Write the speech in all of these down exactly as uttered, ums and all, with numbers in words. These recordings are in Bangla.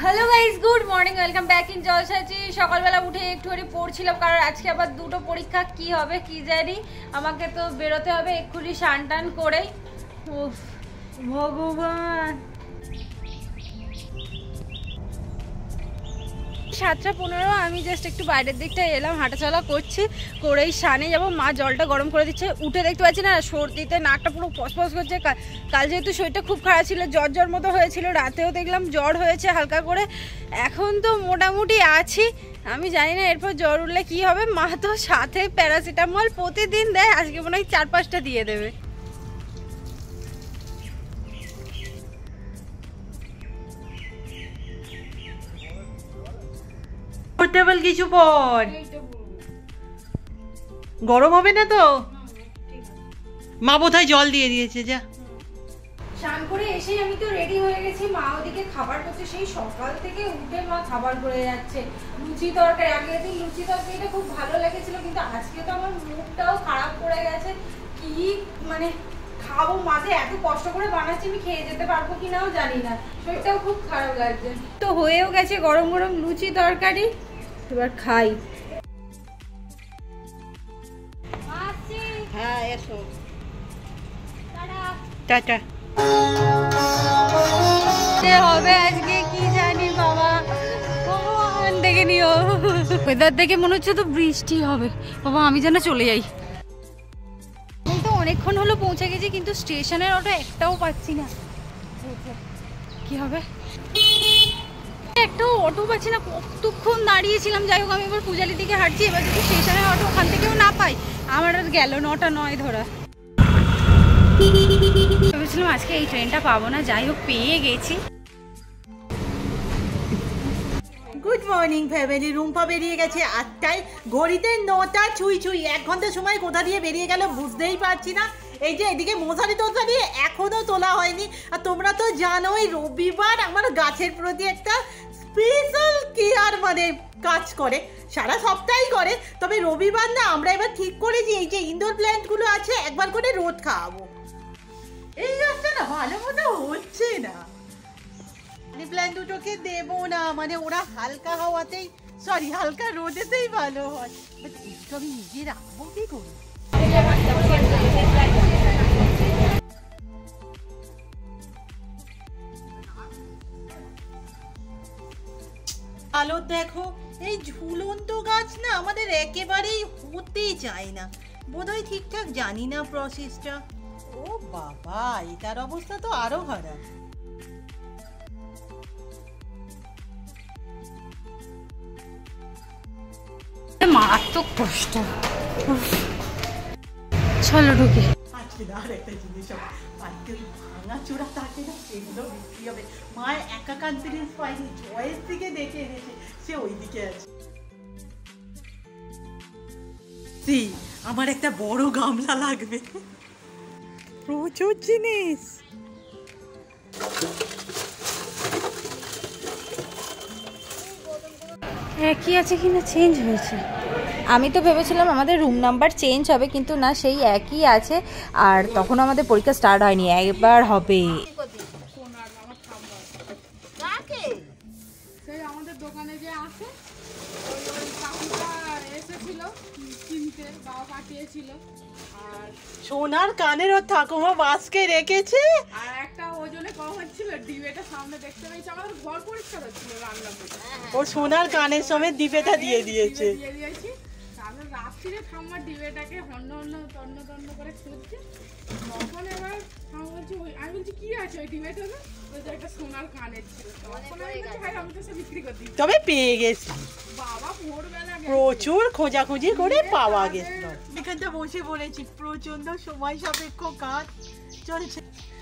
Hello guys, good morning, welcome back in জলসাচি। সকালবেলা উঠে একটুখানি পড়ছিলাম, কারণ আজকে আবার দুটো পরীক্ষা। কি হবে কি জানি, আমাকে তো বেরোতে হবে এক্ষুনি স্নান টান করেই। উফ ভগবান, সাতটা পনেরো। আমি জাস্ট একটু বাইরের দিকটা এলাম, হাঁটাচলা করছি, করেই স্নানে যাবো। মা জলটা গরম করে দিচ্ছে। উঠে দেখতে পাচ্ছি না, সর্দিতে নাকটা পুরো ফসফস করছে। কাল যেহেতু শরীরটা খুব খারাপ ছিল, জ্বর জ্বর মতো হয়েছিল, রাতেও দেখলাম জ্বর হয়েছে হালকা করে। এখন তো মোটামুটি আছি, আমি জানি না এরপর জ্বর উঠলে কী হবে। মা তো সাথে প্যারাসিটামল প্রতিদিন দেয়, আজকে মনে হয় চার পাঁচটা দিয়ে দেবে। কিছু পর গরম হবে না তো। মা বোধহয় জল দিয়ে দিয়েছে। যা স্নান করে এসেই আমি তো রেডি হয়ে গেছি। মা ওদিকে খাবার করছে, সেই সকাল থেকে উঠে মা খাবার করে যাচ্ছে। লুচি তরকারি, আগের দিন লুচি তরকারিটা খুব ভালো লেগেছিল, কিন্তু আজকে তো আমার মুখটাও খারাপ করে গেছে। কি মানে খাবো, মাঝে এত কষ্ট করে বানাচ্ছি, আমি খেয়ে যেতে পারবো কিনাও জানি না, শরীরটাও খুব খারাপ লাগছে। তো হয়েও গেছে গরম গরম লুচি তরকারি, এবার খাই। হ্যাঁ এসো, টাটা। হবে আজকে কি জানি বাবা, ভগবান দেখে নিও। ওয়েদার দেখে মনে হচ্ছে তো বৃষ্টি হবে। বাবা আমি যেন চলে যাই। আমি তো অনেকক্ষণ হলো পৌঁছে গেছি, কিন্তু স্টেশনের অটো একটাও পাচ্ছি না। কি হবে, একটাও অটো পাচ্ছি না। কতক্ষণ দাঁড়িয়েছিলাম। যাই হোক, আমি এবার পূজালির দিকে হাঁটছি। এবার যদি স্টেশনের অটো ওখান থেকেও না পাই, আমার আর গেল নটা নয় ধরা। ভেবেছিলাম আজকে এই ট্রেনটা পাবো না, যাই হোক পেয়ে গেছি। Good morning family. রুম্পা বেরিয়ে গেছে আটটায়, ঘড়িতে নটা ছুঁই ছুঁই। এক ঘন্টা সময় কোথা দিয়ে বেরিয়ে গেল বুঝতেই পারছি না। এই যে এদিকে মশারি টশারি এখনো তোলা হয়নি। আর তোমরা তো জানোই রবিবার আমার গাছের প্রতি একটা স্পেশাল কেয়ার মানে কাজ করে, সারা সপ্তাহই করে, তবে রবিবার না আমরা এবার ঠিক করেছি এই যে ইনডোর প্ল্যান্টগুলো আছে একবার করে রোদ খাওয়াবো। এই গাছটা না ভালো মতো হচ্ছে না, মানি প্ল্যান্ট দুটোকে দেবো না, মানে ওরা হালকা হাওয়াতেই সরি হালকা রোদেতেই ভালো হয়। বাট একটু আমি নিজে রাখবো কি করি। আলো দেখো, এই ঝুলন্ত গাছ না আমাদের একেবারেই হতেই চায় না। বোধহয় ঠিকঠাক জানি না প্রসেসটা। ও বাবা, এটার অবস্থা তো আরো খারাপ। মারাত্মক কষ্ট। চলো ঢুকে। আজকে না আর একটা জিনিস বাড়িতে ভাঙা চোরা থাকে না, সেগুলো বিক্রি হবে। মায়ের একা কনফিডেন্স পাইনি, চয়েস থেকে দেখে এনেছে, সে ওই দিকে আছে। সি আমার একটা বড় গামলা লাগবে, প্রচুর জিনিস। একই আছে কিনা চেঞ্জ হয়েছে। আমি তো ভেবেছিলাম আমাদের রুম নাম্বার চেঞ্জ হবে, কিন্তু না, সেই একই আছে। আর তখন আমাদের পরীক্ষা স্টার্ট হয়নি, একবার হবে। আমাদের দোকানে যে আছে ওই কাকুটা এসেছিল কিনতে, বাবা পাঠিয়েছিল। আর সোনার কানের ওর ঠাকুমা বাসকে রেখেছে। আর একটা ওজনে কম হচ্ছিল, ডিবেটা সামনে দেখতে পেয়েছি। আমাদের ঘর পরিষ্কার হচ্ছিল, রান্না করে ওর সোনার কানের সমেত ডিবেটা দিয়ে দিয়েছে। দিয়ে দিয়েছি। তারপর রাত্রিরে ঠাম্মার ডিবেটাকে হন্য হন্য তন্ন তন্ন করে খুঁজছে। তখন এবার ঠাম্মা বলছি, ওই আমি বলছি কি আছে ওই ডিবেটা? না ওই যে একটা সোনার কানের ছিল। আমি তো সে বিক্রি করে দিই, তবে পেয়ে গেছি। বাবা ভোরবেলা প্রচুর খোঁজাখুঁজি করে পাওয়া গেছিল। এখানটা বসে পড়েছি, প্রচন্ড সময় সাপেক্ষ কাজ চলছে।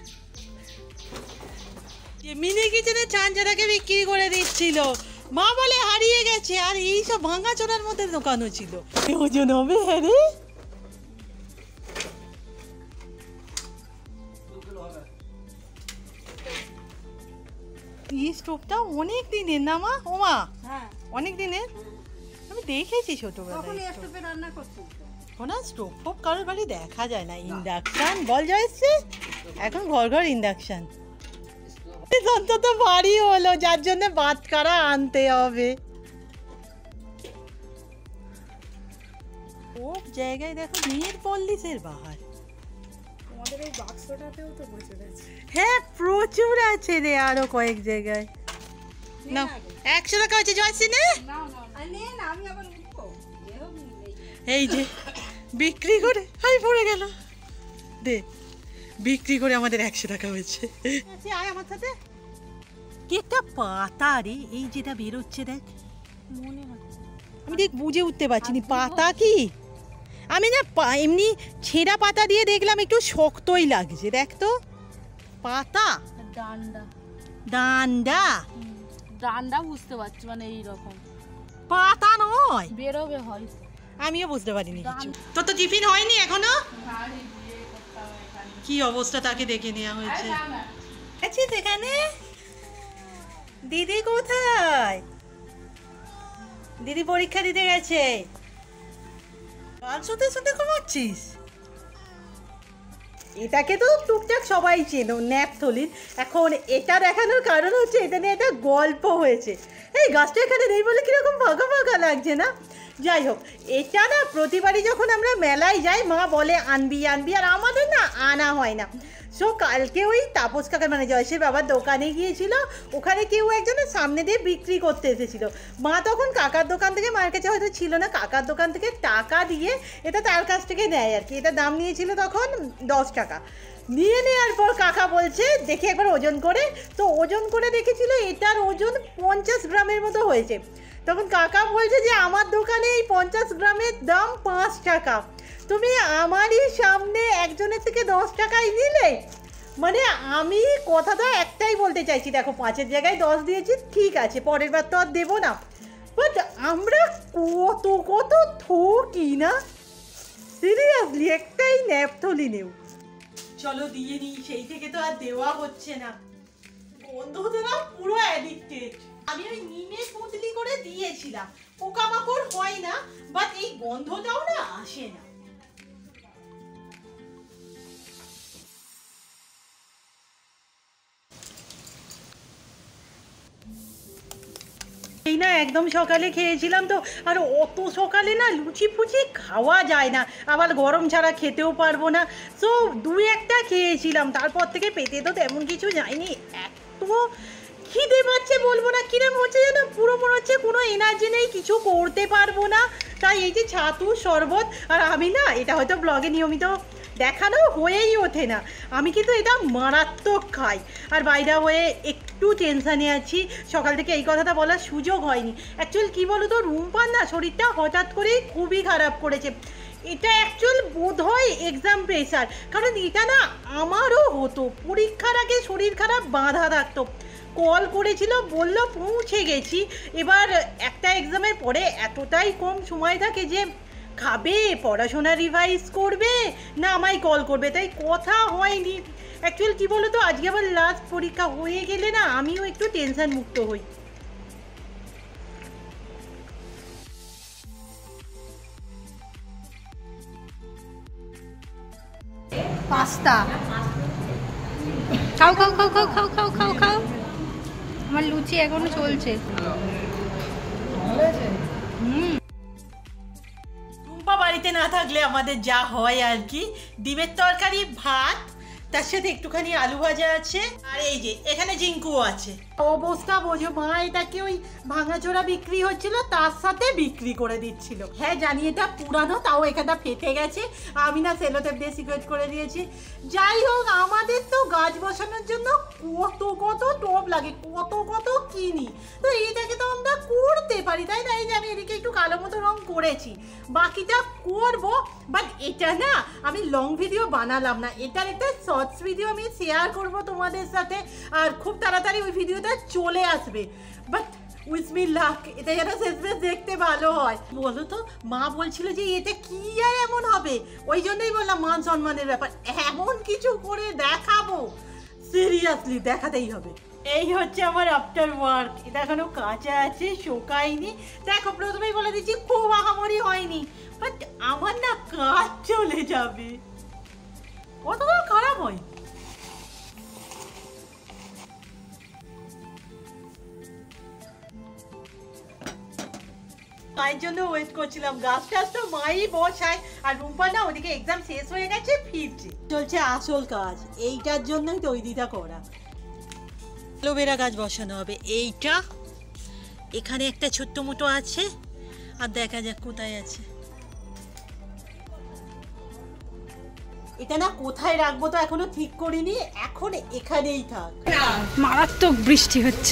মিনি কিচেনে চাঞ্চাটাকে বিক্রি করে দিচ্ছিল, মা বলে হারিয়ে গেছে। আর এই সব ভাঙা চোরার মধ্যে দোকানও ছিল। ওজন হবে হ্যাঁ রে। এই স্টোভটা অনেক দিনের না মা? ও মা, অনেক দিনের। আমি দেখেছি ছোটবেলায় রান্না করছি। এখন আর স্টোভ ফোভ কারোর বাড়ি দেখা যায় না। ইন্ডাকশান বল যা এসছে, এখন ঘর ঘর ইন্ডাকশান। অন্তত বাড়ি হলো, যার জন্য বাতকারা আনতে হবে। ও জায়গায় দেখো মেয়ের পল্লিশের বাহার। তোমাদের এই বাক্সটাতেও তো প্রচুর আছে। হ্যাঁ প্রচুর আছে রে, আরো কয়েক জায়গায়। না একশো টাকা হচ্ছে জয়সি নে। এই যে বিক্রি করে হাই পড়ে গেল, দে বিক্রি করে আমাদের একশো টাকা হয়েছে। আয় আমার সাথে। কি একটা পাতা রে এই যেটা বেরোচ্ছে, দেখ মনে হচ্ছে আমি ঠিক বুঝে উঠতে পারছি না পাতা কি। আমি না এমনি ছেঁড়া পাতা দিয়ে দেখলাম একটু শক্তই লাগছে, দেখ তো পাতা ডান্ডা ডান্ডা ডান্ডা বুঝতে পারছি, মানে এইরকম পাতা নয়, বেরোবে হয়। আমিও বুঝতে পারিনি কিছু। তোর তো টিফিন হয়নি এখনো? কি অবস্থা তাকে দেখে নেওয়া হয়েছে। আচ্ছা সেখানে দিদি কোথায়? দিদি পরীক্ষা দিতে গেছে। গান শুনতে শুনতে ঘুমাচ্ছিস? এটাকে তো টুকটাক সবাই চেনো, ন্যাপথলিন। এখন এটা দেখানোর কারণ হচ্ছে এটা নিয়ে একটা গল্প হয়েছে। এই গাছটা এখানে নেই বলে কিরকম ফাঁকা ফাঁকা লাগছে না? যাই হোক, এটা না প্রতিবারই যখন আমরা মেলায় যাই মা বলে আনবি আনবি, আর আমাদের না আনা হয় না। সো কালকে ওই তাপস কাকার মানে জয়সের বাবার দোকানে গিয়েছিল, ওখানে কেউ একজনের সামনে দিয়ে বিক্রি করতে এসেছিল। মা তখন কাকার দোকান থেকে, মার কাছে হয়তো ছিল না, কাকার দোকান থেকে টাকা দিয়ে এটা তার কাছ থেকে নেয় আর কি। এটা দাম নিয়েছিল তখন দশ টাকা। নিয়ে নেওয়ার পর কাকা বলছে দেখি একবার ওজন করে, তো ওজন করে দেখেছিল এটার ওজন পঞ্চাশ গ্রামের মতো হয়েছে। তখন কাকা বলছে যে আমার দোকানে এই পঞ্চাশ গ্রামের দাম পাঁচ টাকা, তুমি আমারই সামনে একজনের থেকে দশ টাকায় নিলে। মানে আমি কথাটা একটাই বলতে চাইছি, দেখো পাঁচের জায়গায় দশ দিয়েছি ঠিক আছে, পরের বার তো আর দেবো না, বাট আমরা কত কত ঠকি না, সিরিয়াসলি একটাই ন্যাপথলিনেও। চলো দিয়ে নিই, সেই থেকে তো আর দেওয়া হচ্ছে না। গন্ধটা না পুরো অ্যাডিক্টেড। আমি ওই নিমের পুঁতলি করে দিয়েছিলাম, পোকামাকড় হয় না, বাট এই গন্ধটাও না আসে না। এই না একদম সকালে খেয়েছিলাম তো, আর অত সকালে না লুচি ফুচি খাওয়া যায় না, আবার গরম ছাড়া খেতেও পারবো না। সো দুই একটা খেয়েছিলাম, তারপর থেকে পেটে তো তেমন কিছু যায়নি। এত খিদে পাচ্ছে বলবো না, কিরম হচ্ছে যেন পুরো মনে হচ্ছে কোনো এনার্জি নেই, কিছু করতে পারবো না। তাই এই যে ছাতু শরবত, আর আমি না এটা হয়তো ব্লগে নিয়মিত দেখানো হয়েই ওঠে না, আমি কিন্তু এটা মারাত্মক খাই। আর বাইরে হয়ে একটু টেনশানে আছি, সকাল থেকে এই কথাটা বলার সুযোগ হয়নি। অ্যাকচুয়াল কী বলো তো, রুম্পার না শরীরটা হঠাৎ করেই খুবই খারাপ করেছে। এটা অ্যাকচুয়াল বোধ হয় এক্সাম প্রেশার, কারণ এটা না আমারও হতো, পরীক্ষার আগে শরীর খারাপ বাঁধা থাকতো। কল করেছিল, বললো পৌঁছে গেছি। এবার একটা এক্সামের পরে এতটাই কম সময় থাকে যে খাবে, পড়াশোনা রিভাইজ করবে না আমায় কল করবে, তাই কথা হয়নি। অ্যাকচুয়াল কী বলো তো, আজকে আবার লাস্ট পরীক্ষা হয়ে গেলে না আমিও একটু টেনশন মুক্ত হই। পাস্তা খাও খাও খাও খাও খাও খাও খাও খাও আমার লুচি এখনো চলছে। হুম, টুম্পা বাড়িতে না থাকলে আমাদের যা হয় আর কি, ডিমের তরকারি, ভাত, তার সাথে একটুখানি আলু ভাজা আছে, আর এই যে এখানে জিঙ্কুও আছে। অবস্থা বোঝো, মা এটাকে ওই ভাঙাচোরা বিক্রি হচ্ছিল তার সাথে বিক্রি করে দিচ্ছিল। হ্যাঁ জানি এটা পুরানো, তাও এখানটা ফেটে গেছে, আমি না সেলোটেপ দিয়ে সিকিউর করে দিয়েছি। যাই হোক, আমাদের তো গাছ বসানোর জন্য কত কত টব লাগে, কত কত কিনি, তো এটাকে তো আমরা করতে পারি, তাই না? এই যে আমি এদিকে একটু কালো মতো রং করেছি, বাকিটা করব। বাট এটা না আমি লং ভিডিও বানালাম না, এটার একটা শর্টস ভিডিও আমি শেয়ার করব তোমাদের সাথে, আর খুব তাড়াতাড়ি ওই ভিডিওটা চলে আসবে। বাট উইথ মি লাক এটা যেন শেষমেশ দেখতে ভালো হয়। বলো তো, মা বলছিল যে এটা কি আর এমন হবে, ওই জন্যই বললাম মান সম্মানের ব্যাপার, এমন কিছু করে দেখাবো, সিরিয়াসলি দেখাতেই হবে। এই হচ্ছে আমার আফটার ওয়ার্ক, এটা এখনো কাঁচা আছে, শোকায়নি। দেখো প্রথমেই বলে দিচ্ছি খুব আহামরি হয়নি, বাট আমার না কাজ চলে যাবে, কতটা খারাপ হয়। মায়ের জন্য ওয়েট করছিলাম। গাছ টাছ তো মাই বসায়, আর রুম্পা না ওদিকে এক্সাম শেষ হয়ে গেছে, ফিরছে। চলছে আসল কাজ, এইটার জন্যই তৈরিটা করা। অ্যালোভেরা গাছ বসানো হবে। এইটা এখানে একটা ছোট্ট মোটো আছে, আর দেখা যাক কোথায় আছে। এটা না কোথায় রাখবো তো এখনো ঠিক করিনি, এখন এখানেই থাক। মারাত্মক বৃষ্টি হচ্ছে,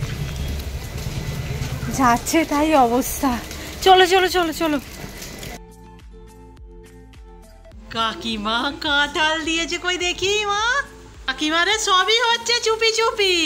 যাচ্ছে তাই অবস্থা। চলো চলো চলো চলো। কাকিমা কাঁঠাল দিয়েছে, কই দেখি মা। কাকিমারে সবই হচ্ছে চুপি চুপি।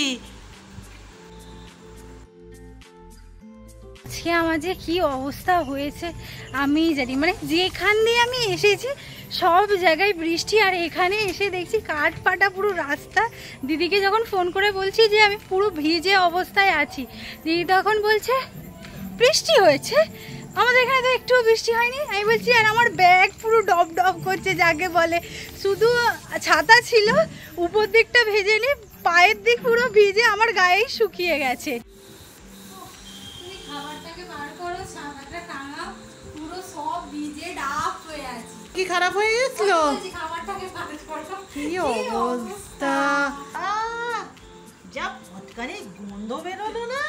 আজকে আমার যে কি অবস্থা হয়েছে আমি জানি, মানে যেখান দিয়ে আমি এসেছি সব জায়গায় বৃষ্টি, আর এখানে এসে দেখছি কাঠ ফাটা পুরো রাস্তা। দিদিকে যখন ফোন করে বলছি যে আমি পুরো ভিজে অবস্থায় আছি, দিদি তখন বলছে বৃষ্টি হয়েছে, আমাদের এখানে তো একটুও বৃষ্টি হয়নি। আমি বলছি আর আমার ব্যাগ পুরো ডব ডব করছে, যাকে বলে। শুধু ছাতা ছিল, উপর দিকটা ভেজে নি, পায়ের দিক পুরো ভিজে আমার গায়েই শুকিয়ে গেছে। খাবারটাকে বার করো, ছাতাটা টাঙাও, পুরো সব ভিজে ডাব হয়ে আছে। কি খারাপ হয়ে গেছিল? খাবারটাকে বার করো, কি অবস্থা! আহ, যা ফটকারে গন্ধ বেরোলো না,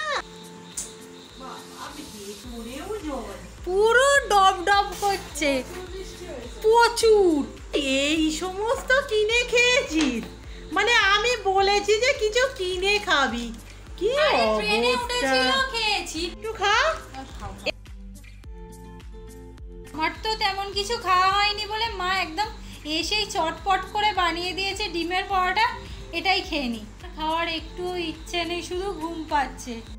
পুরো ডব ডব করছে প্রচুর। এই সমস্ত কিনে খেয়েছিস? মানে আমি বলেছি যে কিছু কিনে খাবি, কি অবস্থা! খেয়েছি একটু খা। আমার তো তেমন কিছু খাওয়া হয়নি বলে মা একদম এসেই চটপট করে বানিয়ে দিয়েছে ডিমের পরোটা, এটাই খেয়ে নি। খাওয়ার একটু ইচ্ছে নেই, শুধু ঘুম পাচ্ছে।